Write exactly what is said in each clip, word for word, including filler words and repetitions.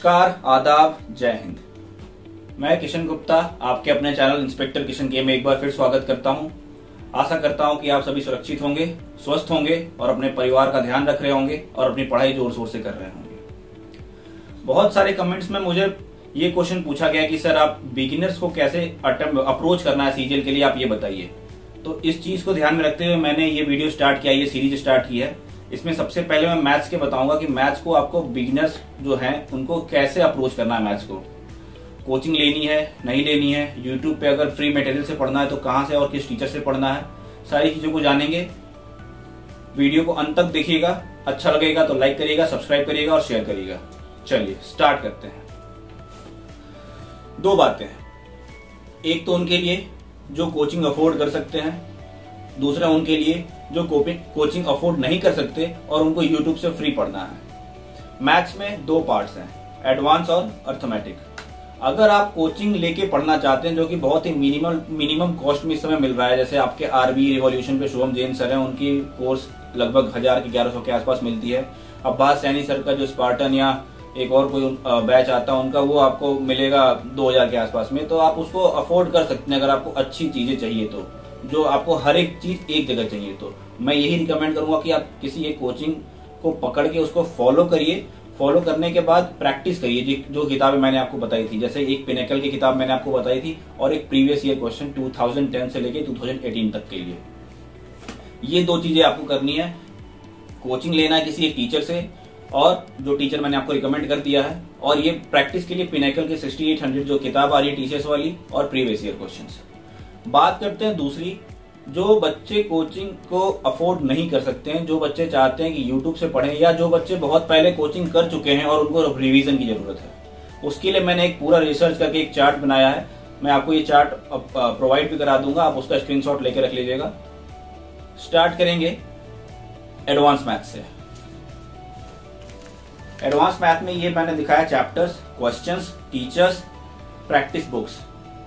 नमस्कार, आदाब, जय हिंद। मैं किशन गुप्ता आपके अपने चैनल इंस्पेक्टर किशन के में एक बार फिर स्वागत करता हूं। आशा करता हूं कि आप सभी सुरक्षित होंगे, स्वस्थ होंगे और अपने परिवार का ध्यान रख रहे होंगे और अपनी पढ़ाई जोर शोर से कर रहे होंगे। बहुत सारे कमेंट्स में मुझे ये क्वेश्चन पूछा गया कि सर आप बिगिनर्स को कैसे अप्रोच करना है सीजीएल के लिए, आप ये बताइए। तो इस चीज को ध्यान में रखते हुए मैंने ये वीडियो स्टार्ट किया, ये सीरीज स्टार्ट की है। इसमें सबसे पहले मैं मैथ्स के बताऊंगा कि मैथ्स को आपको बिगिनर्स जो हैं उनको कैसे अप्रोच करना है। मैथ्स को कोचिंग लेनी है, नहीं लेनी है, यूट्यूब पे अगर फ्री मटेरियल से पढ़ना है तो कहां से और किस टीचर से पढ़ना है, सारी चीजों को जानेंगे। वीडियो को अंत तक देखिएगा, अच्छा लगेगा तो लाइक करिएगा, सब्सक्राइब करिएगा और शेयर करिएगा। चलिए स्टार्ट करते हैं। दो बातें हैं, एक तो उनके लिए जो कोचिंग अफोर्ड कर सकते हैं, दूसरा उनके लिए जो कोचिंग अफोर्ड नहीं कर सकते और उनको यूट्यूब से फ्री पढ़ना है। मैथ्स में दो पार्ट्स हैं, एडवांस और अर्थमेटिक। अगर आप कोचिंग लेके पढ़ना चाहते हैं जो कि बहुत ही मिनिमम मिनिमम कॉस्ट में इस समय मिल रहा है, जैसे आपके आरबी रिवॉल्यूशन पे शुभम जैन सर हैं, उनकी कोर्स लगभग हजार की ग्यारह सौ के आसपास मिलती है। अब्बास सैनी सर का जो स्पार्टन या एक और कोई बैच आता है उनका, वो आपको मिलेगा दो हजार के आसपास में। तो आप उसको अफोर्ड कर सकते हैं अगर आपको अच्छी चीजें चाहिए तो, जो आपको हर एक चीज एक जगह चाहिए तो। मैं यही रिकमेंड करूंगा कि आप किसी एक कोचिंग को पकड़ के उसको फॉलो करिए। फॉलो करने के बाद प्रैक्टिस करिए। जो किताबें मैंने आपको बताई थी, जैसे एक पिनेकल की किताब मैंने आपको बताई थी और एक प्रीवियस ईयर क्वेश्चन दो हज़ार दस से लेके दो हज़ार अठारह तक के लिए, ये दो चीजें आपको करनी है। कोचिंग लेना है किसी एक टीचर से, और जो टीचर मैंने आपको रिकमेंड कर दिया है, और ये प्रैक्टिस के लिए पिनेकल के अड़सठ सौ जो किताब आ रही है टीसीएस वाली, और प्रीवियस ईयर क्वेश्चंस। बात करते हैं दूसरी, जो बच्चे कोचिंग को अफोर्ड नहीं कर सकते हैं, जो बच्चे चाहते हैं कि यूट्यूब से पढ़ें, या जो बच्चे बहुत पहले कोचिंग कर चुके हैं और उनको रिवीजन की जरूरत है। उसके लिए मैंने एक पूरा रिसर्च करके एक चार्ट बनाया है। मैं आपको ये चार्ट प्रोवाइड भी करा दूंगा, आप उसका स्क्रीनशॉट लेकर रख लीजिएगा। स्टार्ट करेंगे एडवांस मैथ से। एडवांस मैथ में ये मैंने दिखाया chapters, questions, teachers, practice books.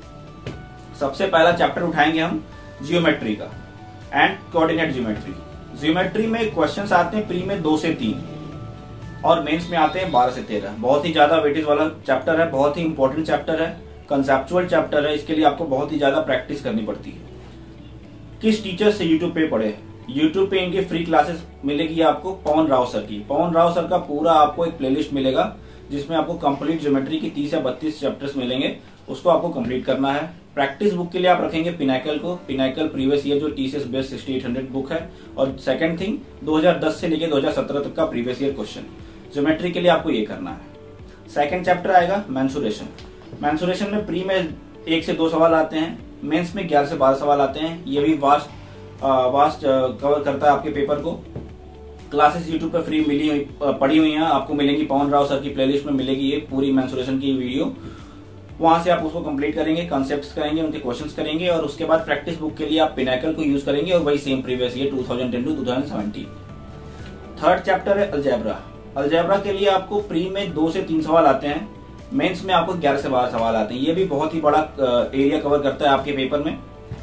सबसे पहला चैप्टर उठाएंगे हम जियोमेट्री का एंड कोऑर्डिनेट ज्योमेट्री। ज्योमेट्री में क्वेश्चंस आते हैं प्री में दो से तीन और मेंस में आते हैं बारह से तेरह। बहुत ही ज्यादा वेटेज वाला चैप्टर है, बहुत ही इंपॉर्टेंट चैप्टर है, कंसेप्चुअल चैप्टर है। इसके लिए आपको बहुत ही ज्यादा प्रैक्टिस करनी पड़ती है। किस टीचर से यूट्यूब पे पढ़े? यूट्यूब पे इनकी फ्री क्लासेस मिलेगी आपको पवन राव सर की। पवन राव सर का पूरा आपको एक प्लेलिस्ट मिलेगा जिसमें आपको कंप्लीट ज्योमेट्री की तीस या बत्तीस चैप्टर्स मिलेंगे, उसको आपको कंप्लीट करना है। प्रैक्टिस बुक के लिए आप रखेंगे पिनेकल को, पिनेकल प्रीवियस ईयर जो टीसीएस बेस्ड अड़सठ सौ बुक है। और सेकंड थिंग दो हज़ार दस से लेके दो हज़ार सत्रह तक का प्रीवियस ईयर क्वेश्चन। ज्योमेट्री के लिए आपको ये करना है। सेकंड चैप्टर आएगा मेंसुरेशन। मेंसुरेशन में प्री में एक से दो सवाल आते हैं, मेंस में ग्यारह से बारह सवाल आते हैं। ये भी वास्ट वास्ट कवर करता है आपके पेपर को। क्लासेस यूट्यूब पर फ्री मिली हुई पड़ी हुई हैं, आपको मिलेंगी पवन राव सर की प्लेलिस्ट में मिलेगी ये पूरी मेंसुरेशन की वीडियो। वहां से आप उसको कंप्लीट करेंगे, कॉन्सेप्ट्स करेंगे, उनके क्वेश्चंस करेंगे, और उसके बाद प्रैक्टिस बुक के लिए आप पिनेकल को यूज करेंगे और वही सेम प्रीवियस ईयर दो हज़ार दस टू दो हज़ार सत्रह। थर्ड चैप्टर है अलजेब्रा। अलजेब्रा के लिए आपको प्री में दो से तीन सवाल आते हैं, मेंस में आपको ग्यारह से बारह सवाल आते हैं। ये भी बहुत ही बड़ा एरिया कवर करता है आपके पेपर में।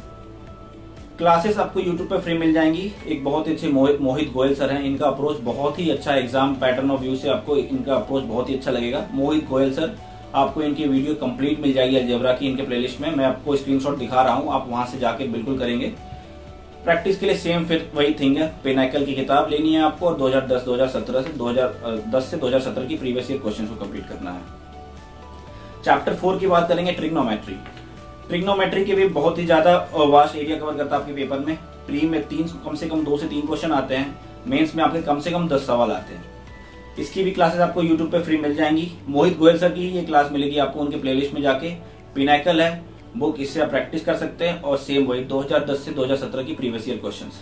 क्लासेस आपको यूट्यूब पे फ्री मिल जाएंगी। एक बहुत अच्छे मोहित गोयल सर हैं, इनका अप्रोच बहुत ही अच्छा है। एग्जाम पैटर्न ऑफ व्यू से आपको इनका अप्रोच बहुत ही अच्छा लगेगा। मोहित गोयल सर, आपको इनकी वीडियो कंप्लीट मिल जाएगी अलजेब्रा की इनके प्लेलिस्ट में। मैं आपको स्क्रीनशॉट दिखा रहा हूं, आप वहां से जाके बिल्कुल करेंगे। प्रैक्टिस के लिए सेम फिर वही थिंग है, पिनेकल की किताब लेनी है आपको और दो हज़ार दस दो हज़ार सत्रह से दो हज़ार दस से दो हज़ार सत्रह की प्रीवियस ईयर क्वेश्चन को कंप्लीट करना है। चैप्टर फोर की बात करेंगे ट्रिग्नोमेट्री। ट्रिग्नोमेट्री के भी बहुत ही ज्यादा वास्ट एरिया कवर करता है आपके पेपर में। प्री में तीन कम से कम दो से तीन क्वेश्चन आते हैं, मेंस में आपके कम से कम दस सवाल आते हैं। इसकी भी क्लासेस आपको यूट्यूब पे फ्री मिल जाएंगी। मोहित गोयल सर की ये क्लास मिलेगी आपको उनके प्लेलिस्ट में जाके। पिनेकल है बुक, इससे आप प्रैक्टिस कर सकते हैं, और सेम वही दो हज़ार दस से दो हज़ार सत्रह की previous year questions.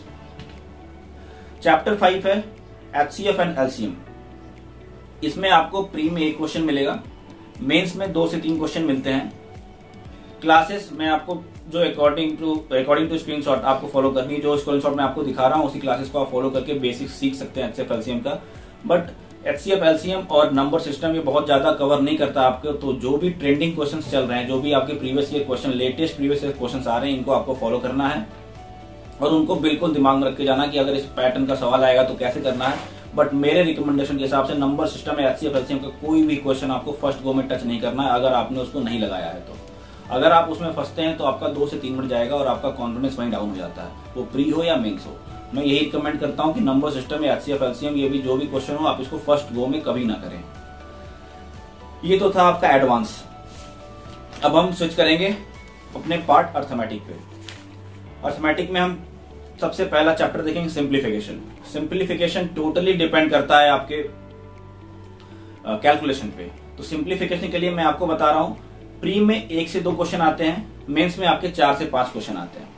Chapter five है एचसीएफ एंड एलसीएम। इसमें आपको प्री में एक क्वेश्चन मिलेगा, मेंस में दो से तीन क्वेश्चन मिलते हैं। क्लासेस में आपको जो according to according to screenshot आपको फॉलो करनी है, जो स्क्रीनशॉट मैं आपको दिखा रहा हूँ उसी क्लासेस को आप फॉलो करके बेसिक्स सीख सकते हैं एचसीएफ एलसीएम का। बट एचसीएफ एलसीएम और नंबर सिस्टम ये बहुत ज्यादा कवर नहीं करता आपको। तो जो भी ट्रेंडिंग क्वेश्चंस चल रहे हैं, जो भी आपके previous year question, latest previous year questions आ रहे हैं, इनको आपको फॉलो करना है और उनको बिल्कुल दिमाग में रख के जाना कि अगर इस पैटर्न का सवाल आएगा तो कैसे करना है। बट मेरे रिकमेंडेशन के हिसाब से नंबर सिस्टम या एचसीएफ एलसीएम का कोई भी क्वेश्चन आपको फर्स्ट गो में टच नहीं करना है अगर आपने उसको नहीं लगाया है तो। अगर आप उसमें फंसते हैं तो आपका दो से तीन मिनट जाएगा और आपका कॉन्फिडेंस वहीं डाउन हो जाता है, वो प्री हो या मेंस हो। मैं यही रिकमेंड करता हूं कि नंबर सिस्टम या एचसीएफ एलसीएम ये भी जो भी क्वेश्चन हो आप इसको फर्स्ट गो में कभी ना करें। ये तो था आपका एडवांस। अब हम स्विच करेंगे अपने पार्ट अर्थमेटिक पे। अर्थमेटिक में हम सबसे पहला चैप्टर देखेंगे सिंप्लीफिकेशन। सिंप्लीफिकेशन टोटली डिपेंड करता है आपके कैलकुलेशन पे। तो सिंप्लीफिकेशन के लिए मैं आपको बता रहा हूं, प्री में एक से दो क्वेश्चन आते हैं, मेंस में आपके चार से पांच क्वेश्चन आते हैं।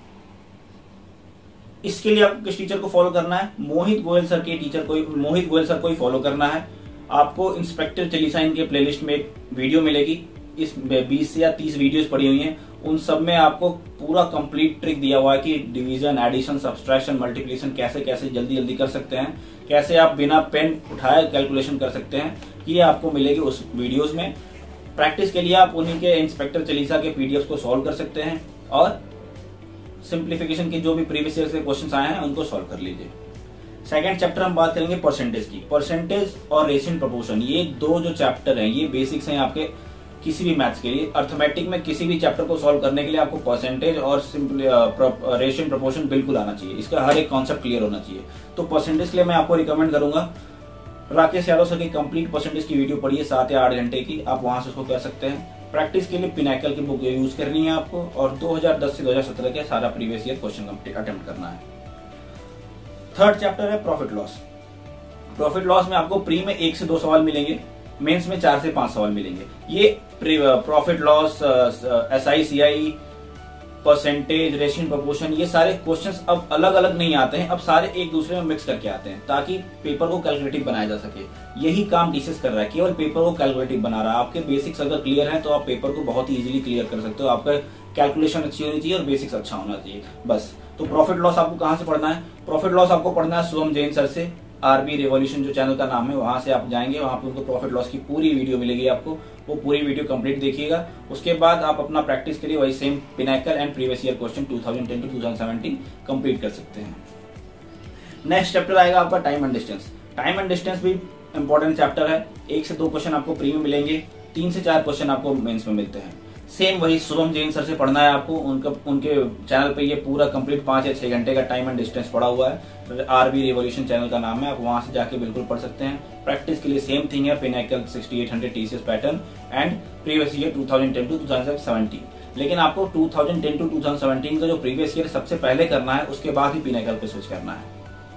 इसके लिए आपको किस टीचर को फॉलो करना है? मोहित गोयल सर के टीचर को मोहित गोयल सर को ही फॉलो करना है। आपको इंस्पेक्टर चलीसा इनके प्लेलिस्ट में एक वीडियो मिलेगी, इस बीस या तीस वीडियोस पड़ी हुई हैं, उन सब में आपको पूरा कंप्लीट ट्रिक दिया हुआ है कि डिवीजन, एडिशन, सब्सट्रैक्शन, मल्टीप्लिकेशन कैसे कैसे जल्दी जल्दी कर सकते हैं, कैसे आप बिना पेन उठाए कैलकुलेशन कर सकते हैं, ये आपको मिलेगी उस वीडियोस में। प्रैक्टिस के लिए आप उन्हीं के इंस्पेक्टर चलीसा के पीडीएफ को सॉल्व कर सकते हैं और सिंप्लीफिकेशन के जो भी प्रीवियस ईयर के क्वेश्चन आए हैं उनको सॉल्व कर लीजिए। सेकंड चैप्टर हम बात करेंगे परसेंटेज की। परसेंटेज और रेशियो प्रोपोर्शन, ये दो जो चैप्टर हैं ये बेसिक्स हैं आपके किसी भी मैथ्स के लिए। अर्थमेटिक में किसी भी चैप्टर को सॉल्व करने के लिए आपको परसेंटेज और रेशियो प्रोपोर्शन बिल्कुल आना चाहिए, इसका हर एक कॉन्सेप्ट क्लियर होना चाहिए। तो परसेंटेज के लिए मैं आपको रिकमेंड करूंगा राकेश यादव सर की कंप्लीट परसेंटेज की वीडियो पढ़िए, सात या आठ घंटे की, आप वहां से उसको कर सकते हैं। प्रैक्टिस के लिए पिनाकल की बुक यूज करनी है आपको और दो हज़ार दस से दो हज़ार सत्रह के सारा प्रीवियस ईयर क्वेश्चन अटेम्प्ट करना है। थर्ड चैप्टर है प्रॉफिट लॉस। प्रॉफिट लॉस में आपको प्री में एक से दो सवाल मिलेंगे, मेंस में चार से पांच सवाल मिलेंगे। ये profit loss, S I C I, percentage, ratio proportion, ये सारे क्वेश्चंस अब अलग अलग नहीं आते हैं, अब सारे एक दूसरे में मिक्स करके आते हैं ताकि पेपर को कैलकुलेटिव बनाया जा सके। यही काम डीसीएस कर रहा है, केवल पेपर को कैलकुलेटिव बना रहा है। आपके बेसिक्स अगर क्लियर हैं तो आप पेपर को बहुत ही इजीली क्लियर कर सकते हो। आपका कैलकुलेशन अच्छी होनी चाहिए और बेसिक्स अच्छा होना चाहिए, बस। तो प्रॉफिट लॉस आपको कहां से पढ़ना है? प्रॉफिट लॉस आपको पढ़ना है शुभम जैन सर से, आरबी रेवोल्यूशन जो चैनल का नाम है, वहां से आप जाएंगे, वहां पे उनको प्रॉफिट लॉस की पूरी वीडियो मिलेगी आपको, वो पूरी वीडियो कंप्लीट देखिएगा। उसके बाद आप अपना प्रैक्टिस के लिए वही same Pinnacle and previous year question two thousand ten to two thousand seventeen complete कर सकते हैं। नेक्स्ट चैप्टर आएगा आपका time and distance. Time and distance भी इंपॉर्टेंट चैप्टर है। एक से दो क्वेश्चन आपको प्री में मिलेंगे, तीन से चार क्वेश्चन आपको मेंस में मिलते हैं। सेम वही शुभम जैन सर से पढ़ना है आपको, उनका उनके चैनल पे ये पूरा कंप्लीट पांच या छह घंटे का टाइम एंड डिस्टेंस पड़ा हुआ है। आरबी रेवोल्यूशन चैनल का नाम है, आप वहां से जाके बिल्कुल पढ़ सकते हैं। प्रैक्टिस के लिए सेम थिंग है, Pinnacle sixty eight hundred TCS pattern and previous year two thousand ten to two thousand seventeen. लेकिन आपको two thousand ten to two thousand seventeen का जो प्रीवियस ईयर सबसे पहले करना है, उसके बाद ही पिनाकल पे स्विच करना है।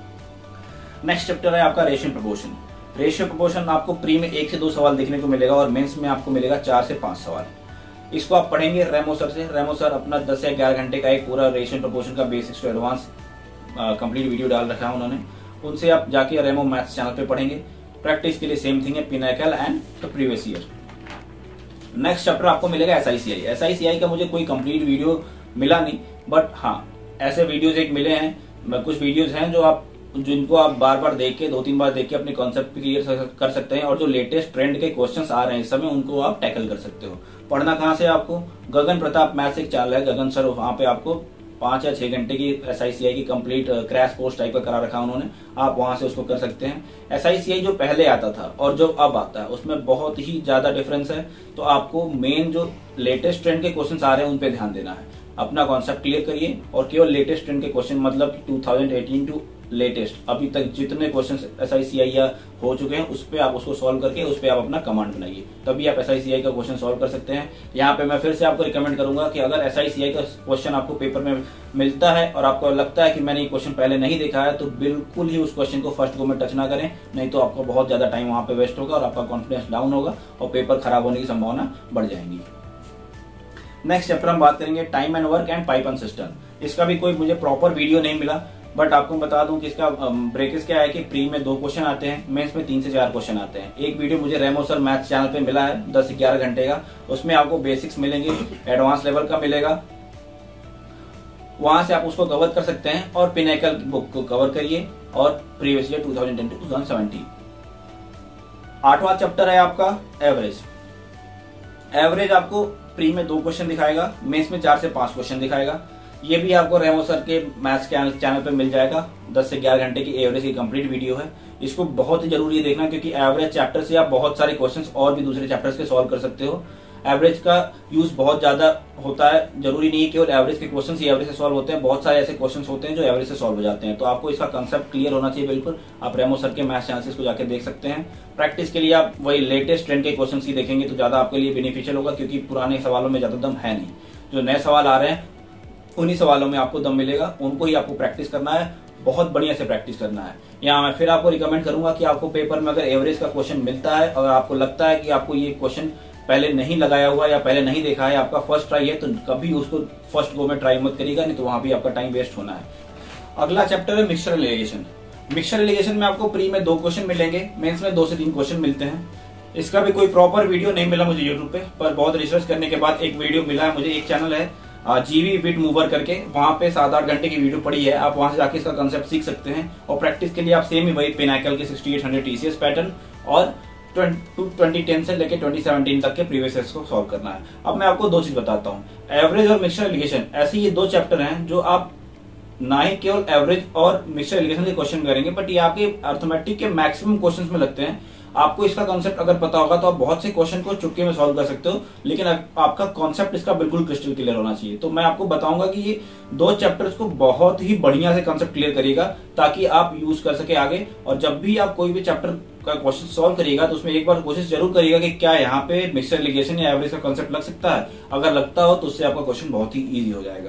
नेक्स्ट चैप्टर है आपका रेशियो प्रोपोर्शन। रेशियो प्रोपोर्शन आपको प्री में एक से दो सवाल देखने को मिलेगा और मेंस में आपको मिलेगा चार से पांच सवाल। इसको आप पढ़ेंगे रेमो सर से। रेमो सर अपना दस या ग्यारह घंटे का एक पूरा रेशियो प्रोपोर्शन का basics to advance complete video डाल रखा है उन्होंने, उनसे आप जाके रेमो मैथ्स चैनल पे पढ़ेंगे। प्रैक्टिस के लिए सेम थिंग है, Pinnacle and the previous year. Next chapter आपको मिलेगा एसआईसीआई। एसआईसीआई का मुझे कोई कंप्लीट वीडियो मिला नहीं, बट हाँ ऐसे वीडियोज एक मिले हैं, कुछ वीडियोज हैं जो आप जिनको आप बार बार देख के, दो तीन बार देख के अपने कॉन्सेप्ट क्लियर कर सकते हैं और जो लेटेस्ट ट्रेंड के क्वेश्चंस आ रहे हैं इस समय उनको आप टैकल कर सकते हो। पढ़ना कहाँ से आपको? गगन प्रताप मैथ्स एक चैनल है, गगन सर, वहां पे आपको पांच या छह घंटे की एसआईसीआई की कंप्लीट क्रैश कोर्स टाइप का करा रखा उन्होंने, आप वहां से उसको कर सकते हैं। एसआईसीआई जो पहले आता था और जो अब आता है उसमें बहुत ही ज्यादा डिफरेंस है, तो आपको मेन जो लेटेस्ट ट्रेंड के क्वेश्चंस आ रहे हैं उन पे ध्यान देना है। अपना कॉन्सेप्ट क्लियर करिए और केवल लेटेस्ट ट्रेंड के क्वेश्चन, मतलब two thousand eighteen to latest अभी तक जितने क्वेश्चन एसआईसीआई या हो चुके हैं उस पे आप उसको सॉल्व करके उस पे आप अपना कमांड बनाइए, तभी आप एसआईसीआई का क्वेश्चन सॉल्व कर सकते हैं। यहाँ पे मैं फिर से आपको रिकमेंड करूंगा कि अगर एसआईसीआई का क्वेश्चन आपको पेपर में मिलता है और आपको लगता है कि मैंने ये क्वेश्चन पहले नहीं देखा है, तो बिल्कुल ही उस क्वेश्चन को फर्स्ट गो में टच ना करें, नहीं तो आपको बहुत ज्यादा टाइम वहां पे वेस्ट होगा और आपका कॉन्फिडेंस डाउन होगा और पेपर खराब होने की संभावना बढ़ जाएगी। नेक्स्ट चैप्टर हम बात करेंगे time and work and pipe and system. इसका भी कोई मुझे प्रॉपर वीडियो नहीं मिला, बट आपको बता दूं कि इसका ब्रेकेज क्या है कि प्री में दो क्वेश्चन आते हैं, मेंस में तीन से चार क्वेश्चन आते हैं। एक वीडियो मुझे रेमो सर मैथ्स चैनल पे मिला है दस से ग्यारह घंटे का, उसमें आपको बेसिक्स मिलेंगे, एडवांस लेवल का मिलेगा, वहां से आप उसको कवर कर सकते हैं और पिनाकल बुक को कवर करिए और previous year two thousand ten to two thousand seventeen. आठवां चैप्टर है आपका एवरेज। एवरेज आपको प्री में दो क्वेश्चन दिखाएगा, मेंस में चार से पांच क्वेश्चन दिखाएगा। ये भी आपको रेमो सर के मैथ्स चैनल पे मिल जाएगा। दस से ग्यारह घंटे की एवरेज की कंप्लीट वीडियो है। इसको बहुत ही जरूरी है देखना, क्योंकि एवरेज चैप्टर से आप बहुत सारे क्वेश्चंस और भी दूसरे चैप्टर्स के सॉल्व कर सकते हो। एवरेज का यूज बहुत ज्यादा होता है, जरूरी नहीं है केवल एवरेज के क्वेश्चंस ही एवरेज से सॉल्व होते हैं, बहुत सारे ऐसे क्वेश्चंस होते हैं जो एवरेज से सॉल्व हो जाते हैं। तो आपको इसका कंसेप्ट क्लियर होना चाहिए बिल्कुल। आप रेमो सर के मैथ्स चैनल को जाकर देख सकते हैं। प्रैक्टिस के लिए आप वही लेटेस्ट ट्रेंड के क्वेश्चन ही देखेंगे तो ज्यादा आपके लिए बेनिफिशियल होगा, क्योंकि पुराने सवालों में ज्यादा दम है नहीं। जो नए सवाल आ रहे हैं उन्हीं सवालों में आपको दम मिलेगा, उनको ही आपको प्रैक्टिस करना है, बहुत बढ़िया से प्रैक्टिस करना है। यहाँ मैं फिर आपको रिकमेंड करूंगा कि आपको पेपर में अगर एवरेज का क्वेश्चन मिलता है और आपको लगता है कि आपको ये क्वेश्चन पहले नहीं लगाया हुआ या पहले नहीं देखा है, आपका फर्स्ट ट्राई है, तो कभी उसको फर्स्ट गो में ट्राई मत करिएगा, नहीं तो वहां भी आपका टाइम वेस्ट होना है। अगला चैप्टर है मिक्सचर एलिगेशन। मिक्सचर एलिगेशन में आपको प्री में दो क्वेश्चन मिलेंगे, मेंस में दो से तीन क्वेश्चन मिलते हैं। इसका भी कोई प्रॉपर वीडियो नहीं मिला मुझे यूट्यूब पे, पर बहुत रिसर्च करने के बाद एक वीडियो मिला है मुझे। एक चैनल है जीवी विट मूवर करके, वहां पे सात आठ घंटे की वीडियो पड़ी है, आप वहां से जाके इसका कंसेप्ट सीख सकते हैं। और प्रैक्टिस के लिए आप सेम ही वही पिनाकल के sixty eight hundred TCS pattern और ट्वेंटी टेन से लेके ट्वेंटी सेवनटीन तक के प्रीवियस ईयर्स को सॉल्व करना है। अब मैं आपको दो चीज बताता हूँ, एवरेज और मिक्सचर एलिगेशन। ऐसे ये दो चैप्टर हैं जो आप ना ही केवल एवरेज और मिक्सचर एलिगेशन के क्वेश्चन करेंगे, बट ये आपके अर्थमेटिक के मैक्सिमम क्वेश्चंस में लगते हैं। आपको इसका कॉन्सेप्ट अगर पता होगा तो आप बहुत से क्वेश्चन को चुटकी में सॉल्व कर सकते हो, लेकिन आपका कॉन्सेप्ट इसका बिल्कुल क्रिस्टल क्लियर होना चाहिए। तो मैं आपको बताऊंगा कि ये दो चैप्टर्स को बहुत ही बढ़िया से कॉन्सेप्ट क्लियर करिएगा, ताकि आप यूज कर सके आगे। और जब भी आप कोई भी चैप्टर का क्वेश्चन सॉल्व करिएगा तो उसमें एक बार कोशिश जरूर करिएगा कि क्या यहाँ पे मिक्सचर एलिगेशन या एवरेज का कॉन्सेप्ट लग सकता है। अगर लगता हो तो उससे आपका क्वेश्चन बहुत ही ईजी हो जाएगा।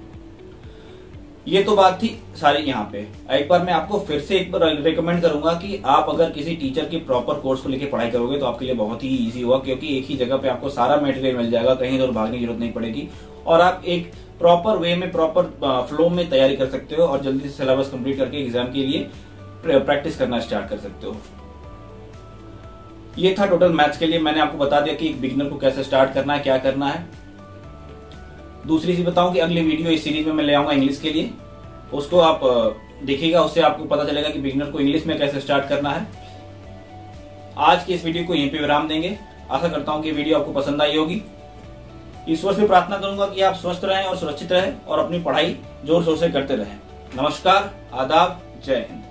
ये तो बात थी सारी यहाँ पे। एक बार मैं आपको फिर से एक बार रिकमेंड करूंगा कि आप अगर किसी टीचर की प्रॉपर कोर्स को लेके पढ़ाई करोगे तो आपके लिए बहुत ही इजी होगा, क्योंकि एक ही जगह पे आपको सारा मटेरियल मिल जाएगा, कहीं दूर भागने की जरूरत नहीं पड़ेगी और आप एक प्रॉपर वे में प्रॉपर फ्लो में तैयारी कर सकते हो और जल्दी से सिलेबस कंप्लीट करके एग्जाम के लिए प्रैक्टिस करना स्टार्ट कर सकते हो। ये था टोटल मैथ्स के लिए। मैंने आपको बता दिया कि एक बिगिनर को कैसे स्टार्ट करना है, क्या करना है। दूसरी चीज बताऊं कि अगली वीडियो इस सीरीज में मैं ले आऊंगा इंग्लिश के लिए, उसको आप देखिएगा, उससे आपको पता चलेगा कि बिगिनर को इंग्लिश में कैसे स्टार्ट करना है। आज की इस वीडियो को यहीं पे विराम देंगे। आशा करता हूं कि वीडियो आपको पसंद आई होगी। ईश्वर से प्रार्थना करूंगा कि आप स्वस्थ रहें और सुरक्षित रहें और अपनी पढ़ाई जोर शोर से करते रहें। नमस्कार, आदाब, जय हिंद।